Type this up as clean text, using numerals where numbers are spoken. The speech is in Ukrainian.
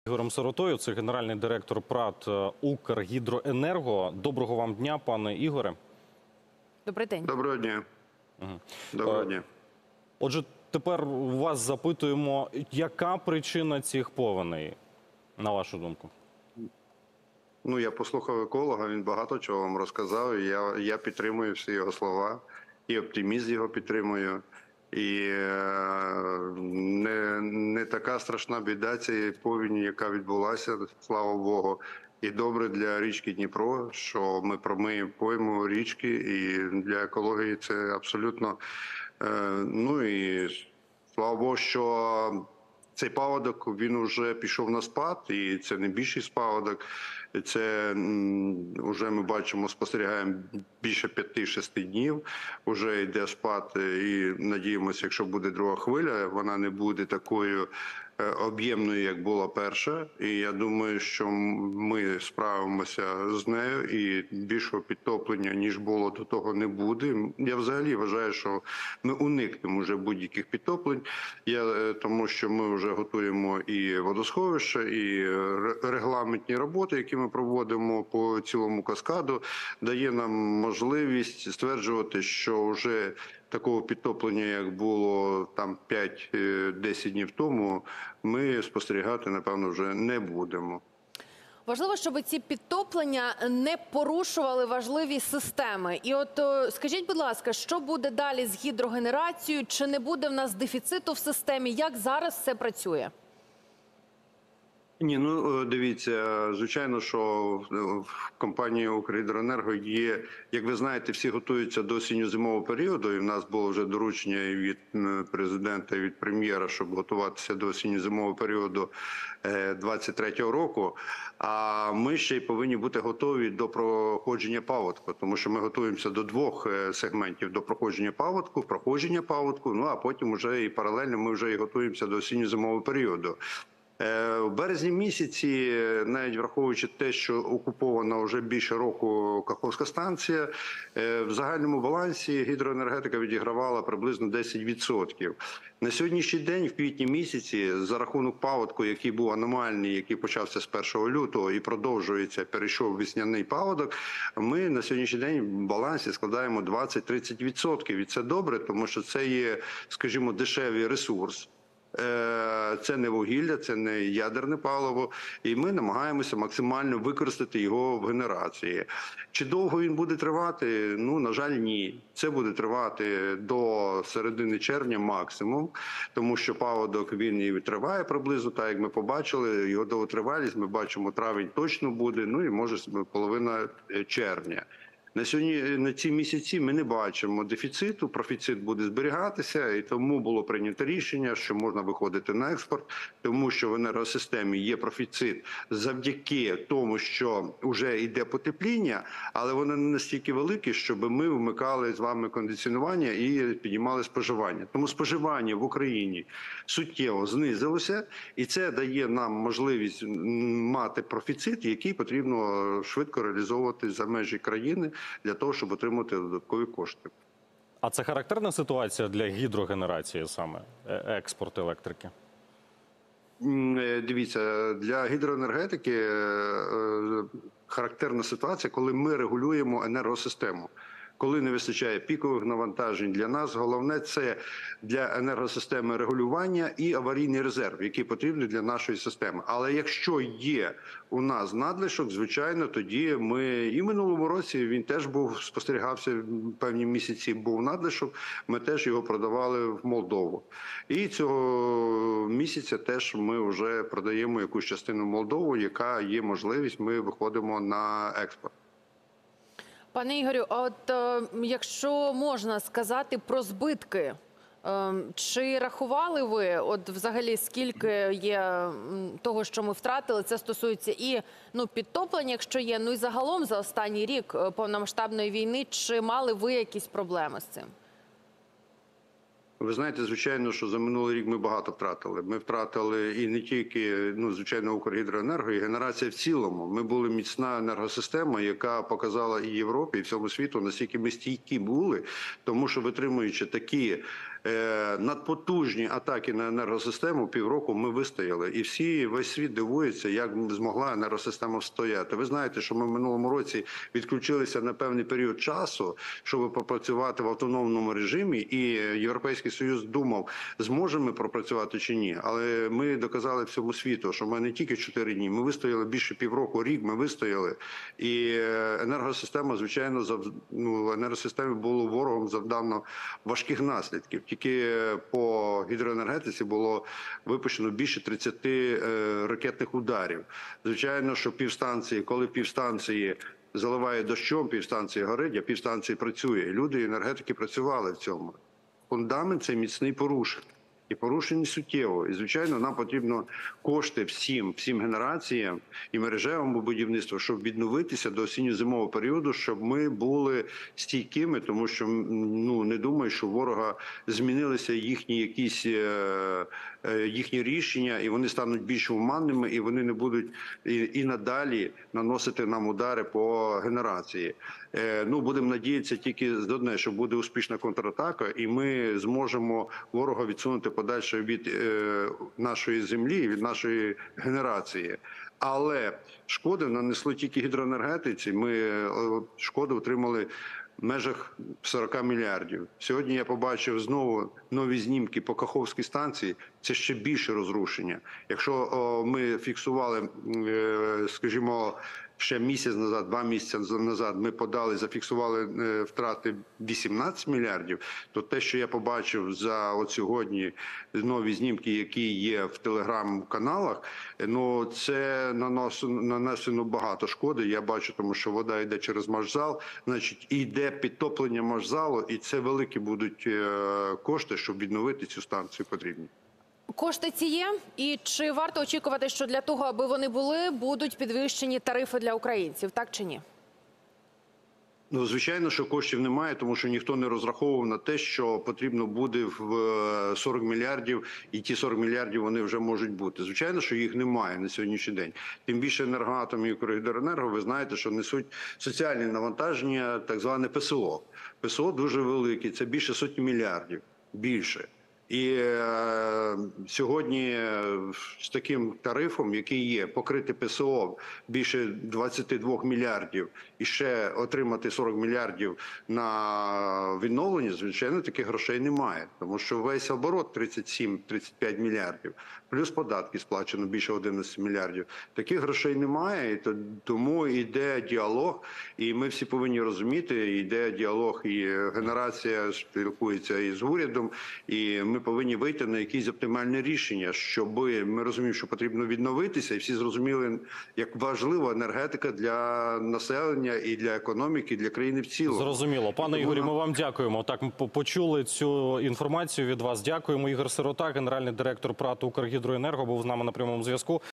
Ігорем Сиротою, це генеральний директор ПрАТ «Укргідроенерго». Доброго вам дня, пане Ігоре. Добрий день. Доброго дня. Доброго дня. Отже, тепер вас запитуємо, яка причина цих повеней, на вашу думку? Ну, я послухав еколога, він багато чого вам розказав, і я підтримую всі його слова, і оптимізм його підтримую. І не така страшна біда цієї повені, яка відбулася, слава Богу. І добре для річки Дніпро, що ми промиємо річки, і для екології це абсолютно, ну і слава Богу, що цей паводок, він вже пішов на спад, і це не більший паводок. Це вже ми бачимо, спостерігаємо більше 5-6 днів. Вже йде спад, і надіємося, якщо буде друга хвиля, вона не буде такою об'ємною, як була перша. І я думаю, що ми справимося з нею, і більшого підтоплення, ніж було до того, не буде. Я взагалі вважаю, що ми уникнемо вже будь-яких підтоплень, тому що ми вже готуємо і водосховища, і регламентні роботи, які ми проводимо по цілому каскаду, дає нам можливість стверджувати, що вже такого підтоплення, як було там 5-10 днів тому, ми спостерігати, напевно, вже не будемо. Важливо, щоб ці підтоплення не порушували важливі системи. І от скажіть, будь ласка, що буде далі з гідрогенерацією? Чи не буде в нас дефіциту в системі? Як зараз все працює? Ні, ну дивіться, звичайно, що в компанії «Укргідроенерго» є, як ви знаєте, всі готуються до осінньо-зимового періоду, і в нас було вже доручення і від президента, і від прем'єра, щоб готуватися до осінньо-зимового періоду 2023 року. А ми ще й повинні бути готові до проходження паводку, тому що ми готуємося до двох сегментів: до проходження паводку, ну а потім вже і паралельно ми вже і готуємося до осінньо-зимового періоду. В березні місяці, навіть враховуючи те, що окупована вже більше року Каховська станція, в загальному балансі гідроенергетика відігравала приблизно 10%. На сьогоднішній день, в квітні місяці, за рахунок паводку, який був аномальний, який почався з 1 лютого і продовжується, перейшов весняний паводок, ми на сьогоднішній день в балансі складаємо 20-30%. І це добре, тому що це є, скажімо, дешевий ресурс. Це не вугілля, це не ядерне паливо, і ми намагаємося максимально використати його в генерації. Чи довго він буде тривати? Ну, на жаль, ні. Це буде тривати до середини червня максимум, тому що паводок, він і триває приблизно, так як ми побачили, його довготривалість, ми бачимо, травень точно буде, ну і може половина червня. На сьогодні, на ці місяці ми не бачимо дефіциту, профіцит буде зберігатися, і тому було прийнято рішення, що можна виходити на експорт, тому що в енергосистемі є профіцит завдяки тому, що вже йде потепління, але воно не настільки велике, щоб ми вмикали з вами кондиціонування і піднімали споживання. Тому споживання в Україні суттєво знизилося, і це дає нам можливість мати профіцит, який потрібно швидко реалізовувати за межі країни, для того, щоб отримати додаткові кошти. А це характерна ситуація для гідрогенерації саме, експорт електрики? Дивіться, для гідроенергетики характерна ситуація, коли ми регулюємо енергосистему. Коли не вистачає пікових навантажень, для нас головне – це для енергосистеми регулювання і аварійний резерв, який потрібний для нашої системи. Але якщо є у нас надлишок, звичайно, тоді ми, і в минулому році він теж був, спостерігався, певні місяці був надлишок, ми теж його продавали в Молдову. І цього місяця теж ми вже продаємо якусь частину в Молдову, яка є можливість, ми виходимо на експорт. Пане Ігорю, а от якщо можна сказати про збитки, чи рахували ви, от взагалі скільки є того, що ми втратили? Це стосується і підтоплення, якщо є, ну і загалом за останній рік повномасштабної війни, чи мали ви якісь проблеми з цим? Ви знаєте, звичайно, що за минулий рік ми багато втратили. Ми втратили і не тільки, звичайно, «Укргідроенерго», і генерація в цілому. Ми були міцна енергосистема, яка показала і Європі, і всьому світу, наскільки ми стійкі були, тому що витримуючи такі надпотужні атаки на енергосистему півроку ми вистояли. І весь світ дивується, як змогла енергосистема встояти. Ви знаєте, що ми в минулому році відключилися на певний період часу, щоб попрацювати в автономному режимі, і Європейський Союз думав, зможемо ми пропрацювати чи ні. Але ми доказали всьому світу, що ми не тільки 4 дні, ми вистояли більше півроку, рік ми вистояли. І енергосистема, звичайно, енергосистемі було ворогом завдано важких наслідків. Тільки по гідроенергетиці було випущено більше 30 ракетних ударів. Звичайно, що півстанції, коли півстанції заливає дощом, півстанції горить, а півстанції працює. І люди, енергетики працювали в цьому. Фундамент цей міцний порушений. І порушені суттєво. І, звичайно, нам потрібно кошти всім генераціям і мережевому будівництву, щоб відновитися до осінньо-зимового періоду, щоб ми були стійкими, тому що не думаю, що у ворога змінилися їхні рішення, і вони стануть більш гуманними, і вони не будуть і надалі наносити нам удари по генерації. Будемо надіятися тільки з одне, що буде успішна контратака, і ми зможемо ворога відсунути подальше від нашої землі, від нашої генерації. Але шкоди нанесли тільки гідроенергетиці. Ми шкоду отримали в межах 40 мільярдів. Сьогодні я побачив знову нові знімки по Каховській станції. Це ще більше розрушення. Якщо ми фіксували, скажімо, ще місяць назад, 2 місяці назад ми зафіксували втрати 18 мільярдів, то те, що я побачив за от сьогодні, нові знімки, які є в телеграм-каналах, це нанесено багато шкоди. Я бачу, тому що вода йде через машзал, значить, йде підтоплення машзалу, і це великі будуть кошти, щоб відновити цю станцію потрібні. Кошти ці є? І чи варто очікувати, що для того, аби вони були, будуть підвищені тарифи для українців, так чи ні? Звичайно, що коштів немає, тому що ніхто не розраховував на те, що потрібно буде в 40 мільярдів, і ті 40 мільярдів вони вже можуть бути. Звичайно, що їх немає на сьогоднішній день. Тим більше «Енергоатом» і «Укргідроенерго», ви знаєте, що несуть соціальні навантаження, так зване ПСО. ПСО дуже великі, це більше сотні мільярдів, більше. І сьогодні з таким тарифом, який є, покрити ПСО більше 22 мільярдів і ще отримати 40 мільярдів на відновлення, звичайно, таких грошей немає. Тому що весь оборот 37-35 мільярдів, плюс податки сплачено більше 11 мільярдів. Таких грошей немає, і тому йде діалог, і ми всі повинні розуміти, йде діалог, і генерація спілкується із урядом, і ми повинні вийти на якісь оптимальне рішення, щоб ми розуміємо, що потрібно відновитися, і всі зрозуміли, як важлива енергетика для населення і для економіки, і для країни в цілому. Зрозуміло. Пане Ігорі, ми вам дякуємо. Так, ми почули цю інформацію від вас. Дякуємо. Ігор Сирота, генеральний директор ПрАТ «Укргідроенерго», був з нами на прямому зв'язку.